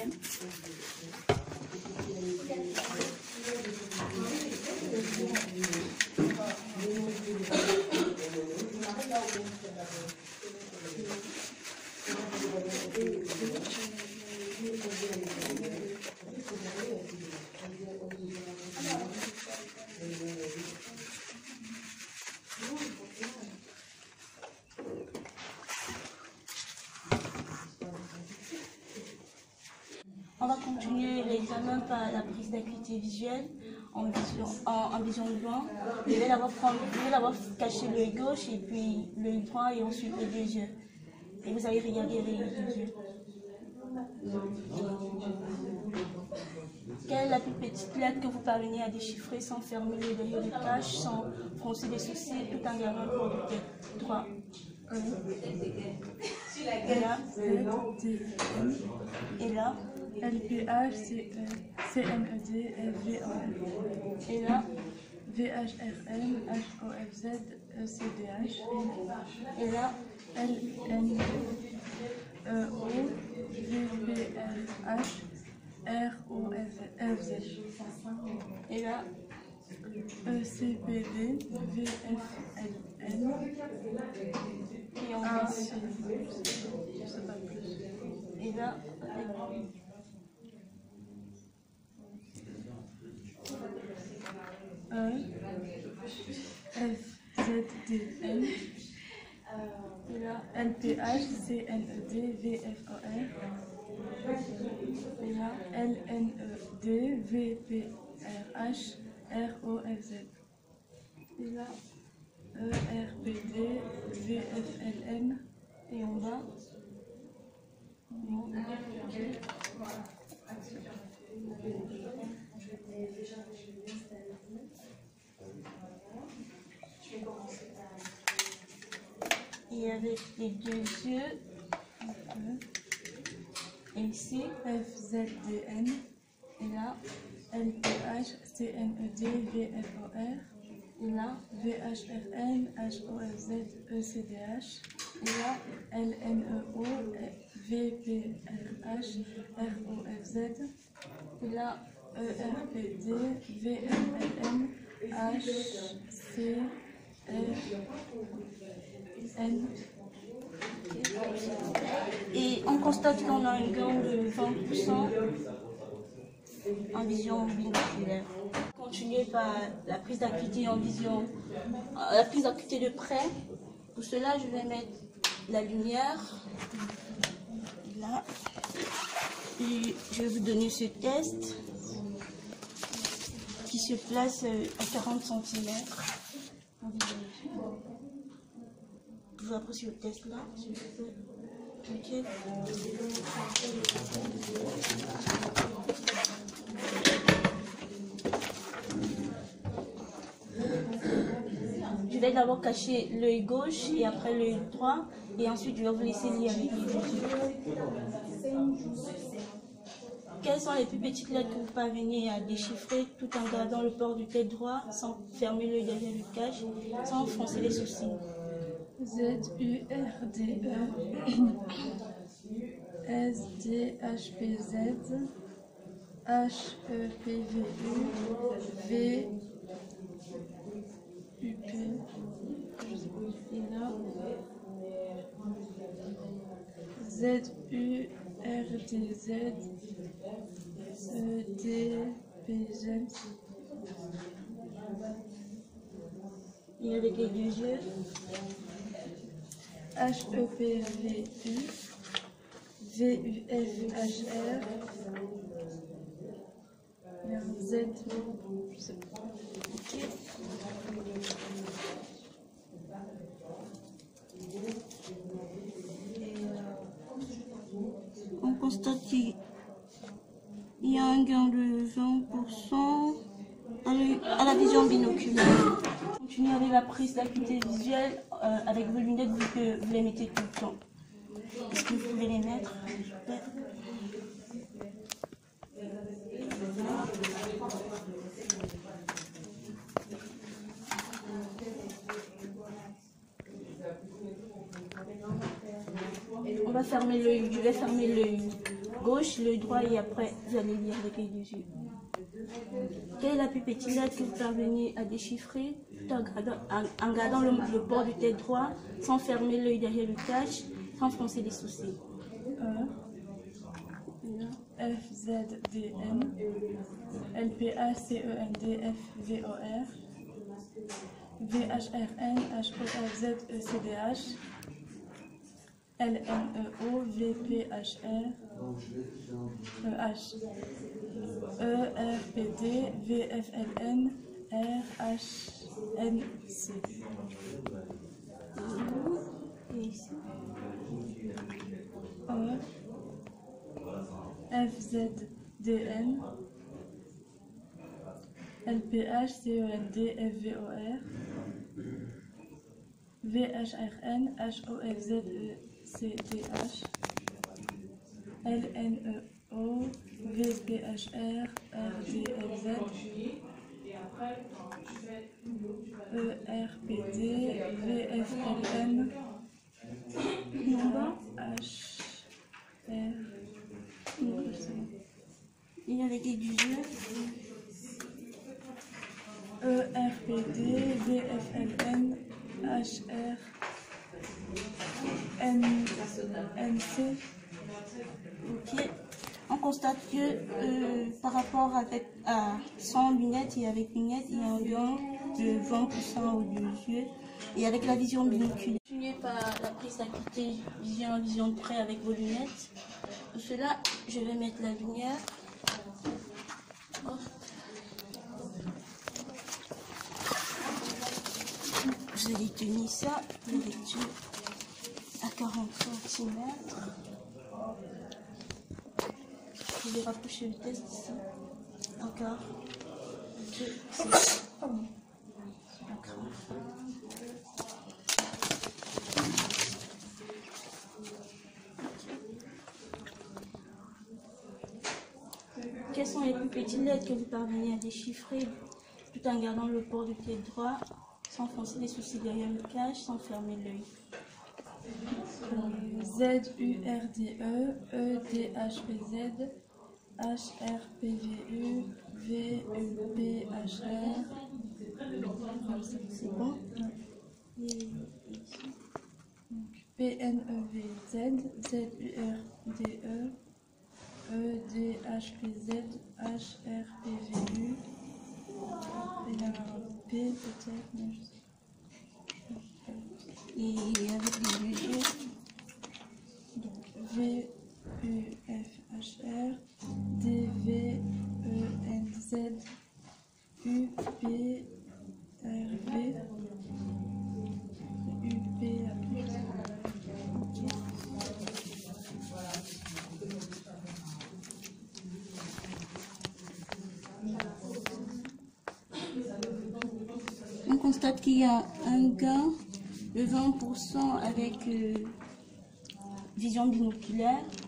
même. On va continuer l'examen par la prise d'acuité visuelle en vision de loin. Je vais d'abord cacher l'œil gauche et puis l'œil droit et ensuite les deux yeux. Et vous allez regarder avec les deux yeux. Quelle est la plus petite lettre que vous parvenez à déchiffrer sans fermer l'œil derrière le cache, sans froncer les sourcils, tout en gardant le port de tête droit? Et là, et là, LPH, CNED, FVAN. et là, VHRM, HOFZ, ECDH. et là, LNEO, VPRH, ROFZ. et là, ECPD, VFLN. et en Ainsi, je sais pas plus. et là, FZDN, et là, LPH, CNED, VFOR, et là, LNED, VPRH, ROFZ, et là, ERPD, VFLN, et en bas. Et avec les deux yeux, et ici, FZDN, et là, LPH, CNED, VFOR, et là, VHRN, HOFZ, ECDH, et là, LNEO, VPRH, ROFZ, et là, ERPD, VMLN, HCRN. et on constate qu'on a un gain de 20% en vision binoculaire. Continuer par la prise d'acuité en vision, la prise d'acuité de près. Pour cela, je vais mettre la lumière là. Et je vais vous donner ce test qui se place à 40 cm. Vous pouvez apprécier le test là, s'il vous plaît. Ok. Je vais d'abord cacher l'œil gauche et après l'œil droit et ensuite je vais vous laisser lire avec les yeux. Quelles sont les plus petites lettres que vous parvenez à déchiffrer tout en gardant le port du tête droit, sans fermer l'œil derrière le cache, sans froncer les sourcils? ZURDE, SDHPZ, HEPVU, VUP, Et là, ZURDZ, EDPZ, et avec les deux yeux, HEPVU, VUFHR, il y a un Z, je sais pas. ok. On constate qu'il y a un gain de 20% à la vision binoculaire. Continuez avec la prise d'acuité visuelle avec vos lunettes vu que vous les mettez tout le temps. Est-ce que vous pouvez les mettre? On va fermer l'œil, je vais fermer l'œil gauche, l'œil droit et après vous allez lire avec les deux yeux. Quelle est la plus petite lettre que vous parvenez à déchiffrer tout en gardant le bord du tête droit, sans fermer l'œil derrière le cache, sans froncer les sourcils? F, Z, D, N, L, P, A, C, E, N, D, F, V, O, R, V, H, R, N, H, O, F, Z, E, C, D, H, L, N, E, O, V, P, H, R, E, H, E, R, P, D, V, F, L, N, R, H, N, C. Et ici. E, F, Z, D, N, L, P, H, C, E, N, D, F, V, O, R, V, H, R, N, H, O, F, Z, E, C, D, H, L, N, E, O, V, P, H, R, R, D, F, Z, E, R, P, D, V, F, L, N, H, R, Et avec les deux yeux. E, R, P, D, V, F, L, N, H, R, N, N, C. Ok. On constate que par rapport sans lunettes et avec lunettes, il y a un gain de 20% aux deux yeux. Et avec la vision binoculaire, continuez par la prise d'acuité vision de près avec vos lunettes. Pour cela, je vais mettre la lumière. Vous allez tenir ça, la lecture à 40 cm. Je vais rapprocher le test ici. Encore. 2, 6. Quelles sont les plus petites lettres que vous parvenez à déchiffrer tout en gardant le port du pied droit, sans foncer les sourcils derrière le cache, sans fermer l'œil? Z, U, R, D, E, E, D, H, P, Z, H, R, P, V, U, V, U, P, H, R. C'est bon? P, N, E, V, Z, Z, U, R, D, E, E, D, H, P, Z, H, R, P, V, U. Et là, P peut-être, mais je sais pas. Et avec les deux yeux. Donc V, U, F, H, R, D, V, E, N, Z, U, P, R, V, U, P, après. On constate qu'il y a un gain de 20% avec vision binoculaire